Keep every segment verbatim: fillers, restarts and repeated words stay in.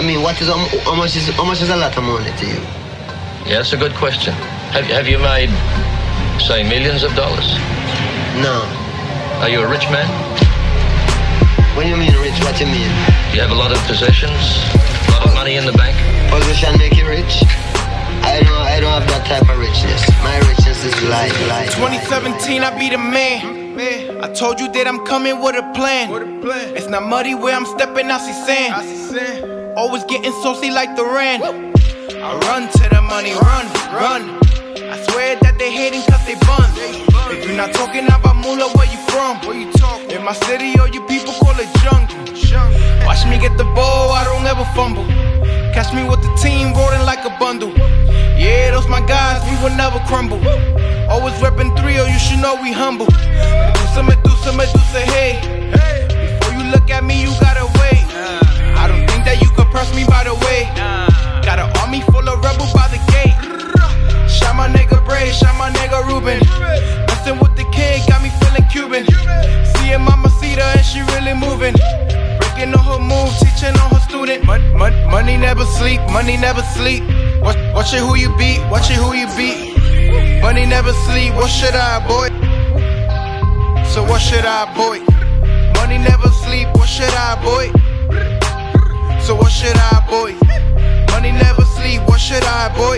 mean, what is how much is how much is a lot of money to you? Yeah, that's a good question. Have have you made, say, millions of dollars? No. Are you a rich man? When you mean rich, what you mean? Do you have a lot of possessions? A lot of money in the bank? Position make you rich? I don't I don't have that type of richness. My richness is life, life. twenty seventeen, I be the man. I told you that I'm coming with a plan. It's not muddy where I'm stepping, I see sand. Always getting saucy like the rain. I run to the money, run, run. I swear that they hating cause they bun. If you're not talking about moolah, where you from? In my city, all you people call it jungle. Watch me get the ball, I don't ever fumble. Catch me with the team rolling like a bundle. Yeah, those my guys, we will never crumble. Always reppin' three, oh, you should know we humble. Medusa, Medusa, Medusa, hey. Before you look at me, you gotta wait. I don't think that you could press me by the way. Got an army full of rebels by the gate. Shot my nigga Bray, shot my nigga Ruben. Messing with the kid, got me feeling Cuban. Seeing Mama Cita and she really moving. Breaking on her moves, teaching on her student. Mon mon money never sleep, money never sleep. Watch, watch it who you beat, watch it who you beat. Money never sleep, what should I, boy? So what should I, boy? Money never sleep, what should I, boy? So what should I, boy? Money never sleep, what should I, boy?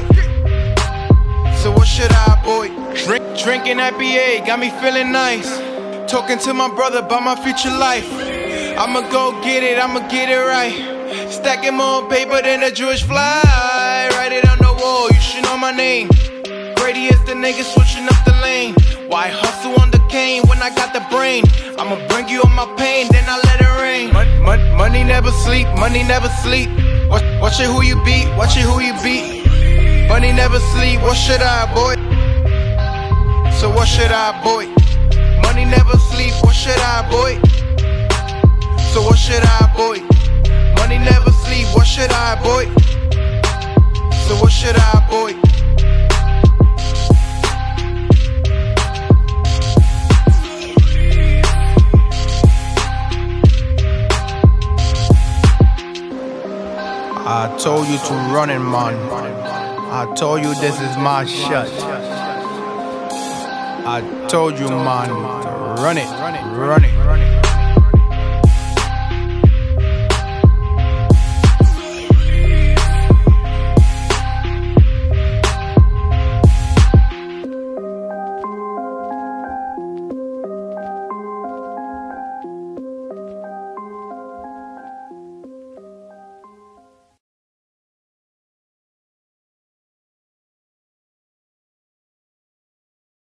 So what should I, boy? Drink, drinking I P A, got me feeling nice. Talking to my brother about my future life. I'ma go get it, I'ma get it right. Stacking more paper than a Jewish fly. Write it on the wall, you should know my name. Brady is the nigga switching up the lane. Why hustle on the cane when I got the brain? I'ma bring you on my pain, then I let it rain. Mon mon money never sleep, money never sleep. Watch, watch it who you beat, watch it who you beat. Money never sleep, what should I, boy? So what should I, boy? Money never sleep, what should I, boy? So what should I, boy? Money never sleep, what should I, boy? So what should I, boy? I told you to run it, man. I told you this is my shot. I told you, man, to run it, run it.